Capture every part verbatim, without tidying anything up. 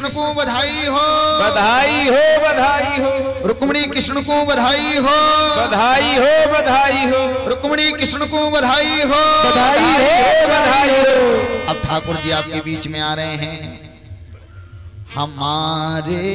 कृष्ण को बधाई हो, बधाई हो, बधाई हो। रुक्मिणी कृष्ण को बधाई हो, बधाई हो, बधाई हो। रुक्मिणी कृष्ण को बधाई हो, बधाई हो, बधाई हो। अब ठाकुर जी आपके बीच में आ रहे हैं। हमारे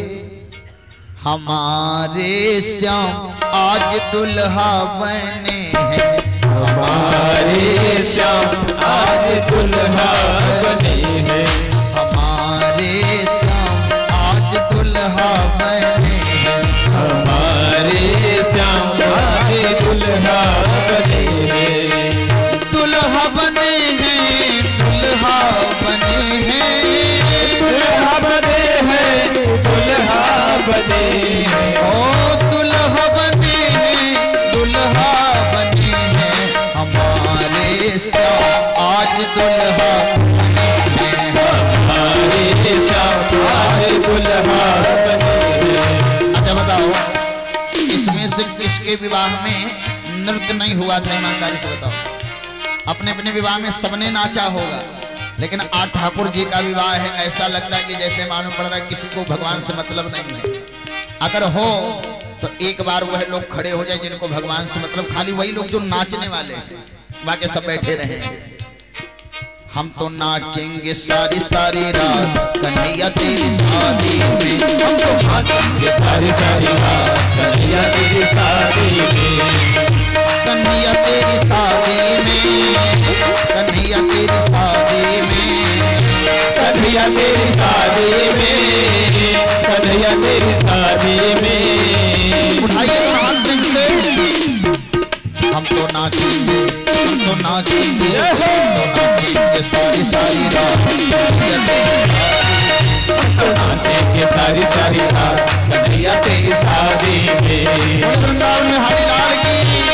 हमारे श्याम आज दुल्हा बने हैं, हमारे श्याम आज दुल्हा बने हैं, हमारे श्याम आज दुल्हा बने हैं, हमारे श्याम आज दुल्हा बने हैं, दुल्हा बने हैं, दुल्हा बने हैं, दुल्हा बने हैं, दुल्हा बने हैं, ओ दुल्हा बने हैं, दुल्हा बने हैं, हमारे श्याम आज दुल्हा बने हैं, हमारे श्याम आज दुल्हा बने हैं। अच्छा बताओ, इसमें से किसके विवाह में नृत्य नहीं हुआ था? ईमानदारी से बताओ। अपने अपने विवाह में सबने नाचा होगा, लेकिन आज ठाकुर जी का विवाह है, ऐसा लगता है कि जैसे मालूम पड़ रहा है किसी को भगवान से मतलब नहीं है। अगर हो तो एक बार वह लोग खड़े हो जाए जिनको भगवान से मतलब, खाली वही लोग जो नाचने वाले हैं, बाकी सब बैठे रहे। हम तो नाचेंगे सारी सारी रात कन्हैया तेरी शादी में, हम तो नाचेंगे सारी सारी रात कन्हैया तेरी शादी में, कन्हैया तेरी शादी में, कन्हैया तेरी शादी में, कन्हैया तेरी शादी में, कन्हैया तेरी शादी में। उठाइए हाथ से, हम तो नाचेंगे, हम तो नाचेंगे, हम तो नाचेंगे सारी सारी रात कन्हैया तेरी शादी, हम तो नाचेंगे सारी सारी रात कन्हैया तेरी शादी में। वृंदावन में हरिलाल की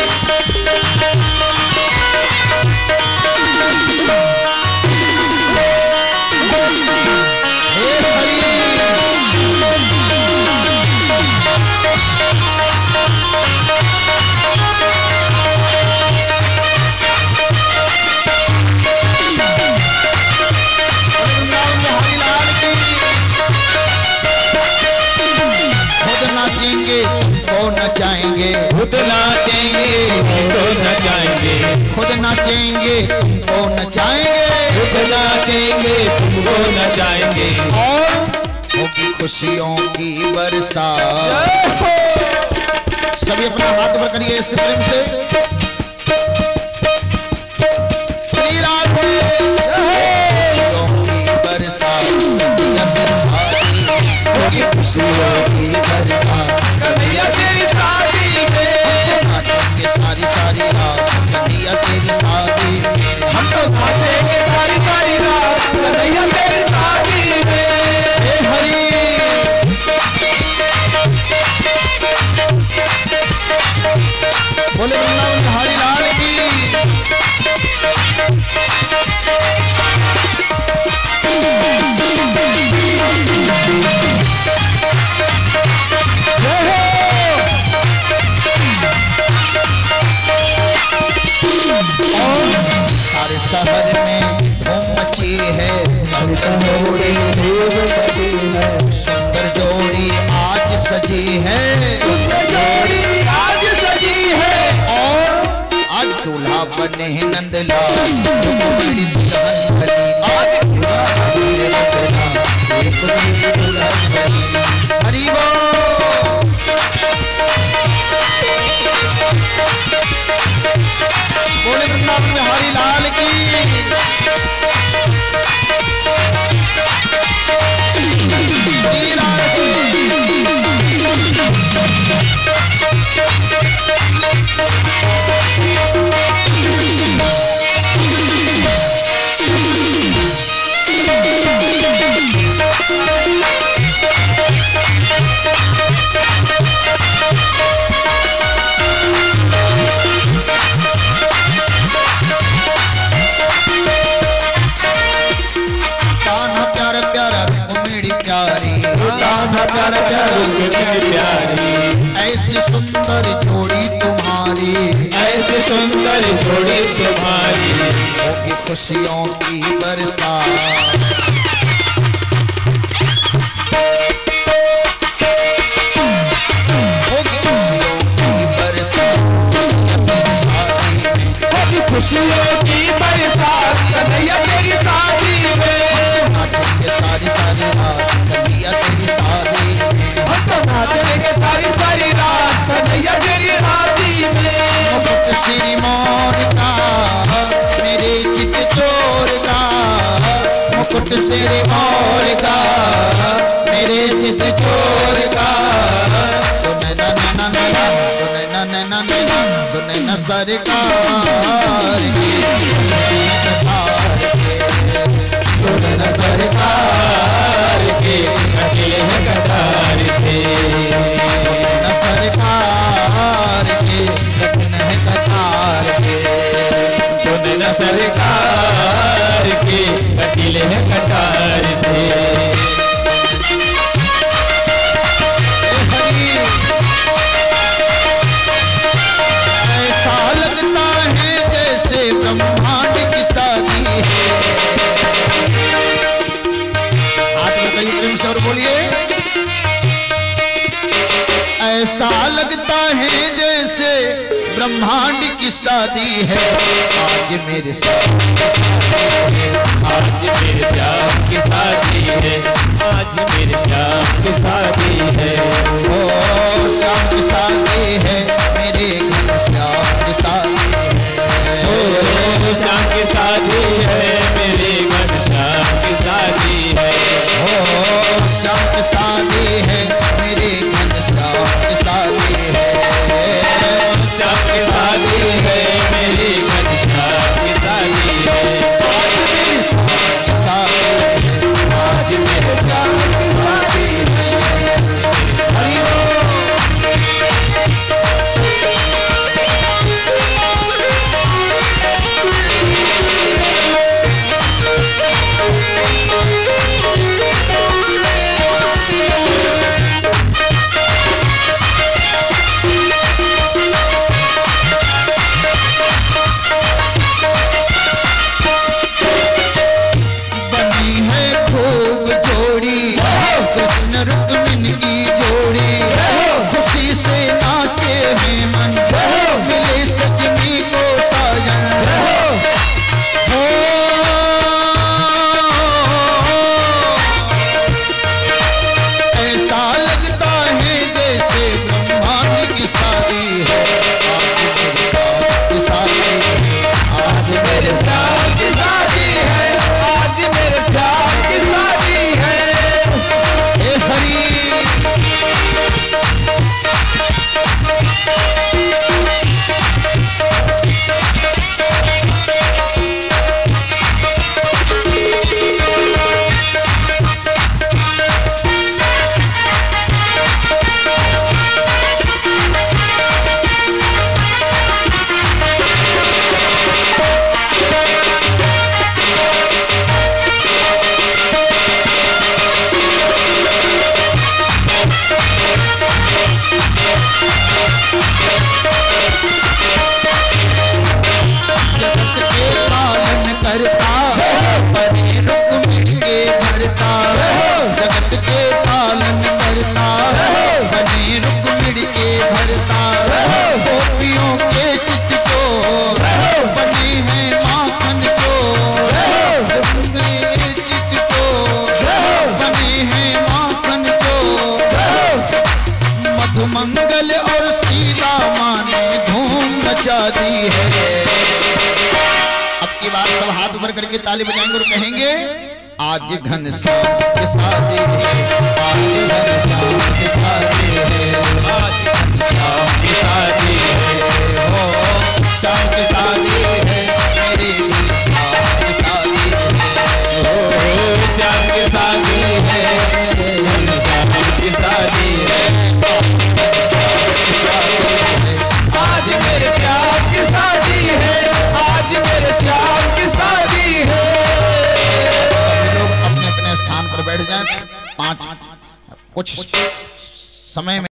नाचेंगे तो नचाएंगे, खुद नाचेंगे तो नचाएंगे, खुद नाचेंगे तो नचाएंगे, खुद नाचेंगे तुमको नचाएंगे, और होगी खुशियों की बरसात। सभी अपना हाथ ऊपर करिए इस प्रेम से। श्री राधे खुशियों की बरसात, होगी खुशियों की बरसात, कन्हैया तेरी शादी में, नाचेंगे सारी सारी रात कन्हैया तेरी शादी में, हम तो नाचेंगे सारी सारी रात कन्हैया तेरी शादी में। हे हरि बोले वृंदावन हरि लाल की। सारे शहर में धूम मची है, जोड़ी धूम मची है, सुंदर जोड़ी आज सजी है, सुंदर जोड़ी आज सजी है, और आज दूल्हा बने हैं नंदलाल, बड़ी दुल्हन बनी आज दूल्हा बने नंदलाल, एक बड़ी दुल्हन बनी। हरि बोल। बोले वृंदावन में हरि लाल की। प्यारा प्यारा प्यारी, ऐसी सुंदर जोड़ी तुम्हारी, ऐसी सुंदर जोड़ी तुम्हारी, होगी खुशियों की बरसात। कन्हैया तेरी शादी में। हम तो नाचेंगे सारी सारी रात कन्हैया तेरी शादी में। मुकुट श्री मोर का मेरे चित चोर का, मुकुट श्री मोर का मेरे चित चोर का। न सरकार की न सरकार के अकेले हैं कतार के। न सरकार के रखन है कतार के। न सरकार के अकेले हैं कतार से। ब्रह्मांड की शादी है। हाथ लगाइए प्रेम से और बोलिए, ऐसा लगता है जैसे ब्रह्मांड की शादी है। आज मेरे साथ आज मेरे प्यार की शादी है। आज मेरे प्यार की शादी है। ओ श्याम की शादी है मेरे घर श्याम की शादी है। ओ श्याम की शादी है मेरे घर श्याम की शादी है। ओ श्याम की शादी है मेरे घर श्याम की शादी है। श्याम की शादी है मेरे घर श्याम की शादी है। आज मेरे श्याम की शादी है। हरि मंगल और सीता माँ ने धूम मचा दी है। अब की बात सब हाथ ऊपर करके ताली बजाएंगे और कहेंगे, आज घनश्याम की शादी है। आज घनश्याम की शादी है। आज घनश्याम की शादी है। हो श्याम की शादी है मेरी घनश्याम की शादी है। हो श्याम की शादी है घनश्याम की शादी है। आज मेरे प्यार की शादी है। आज मेरे श्याम की शादी है। लोग अपने अपने स्थान पर बैठ जाएं। पांच कुछ समय में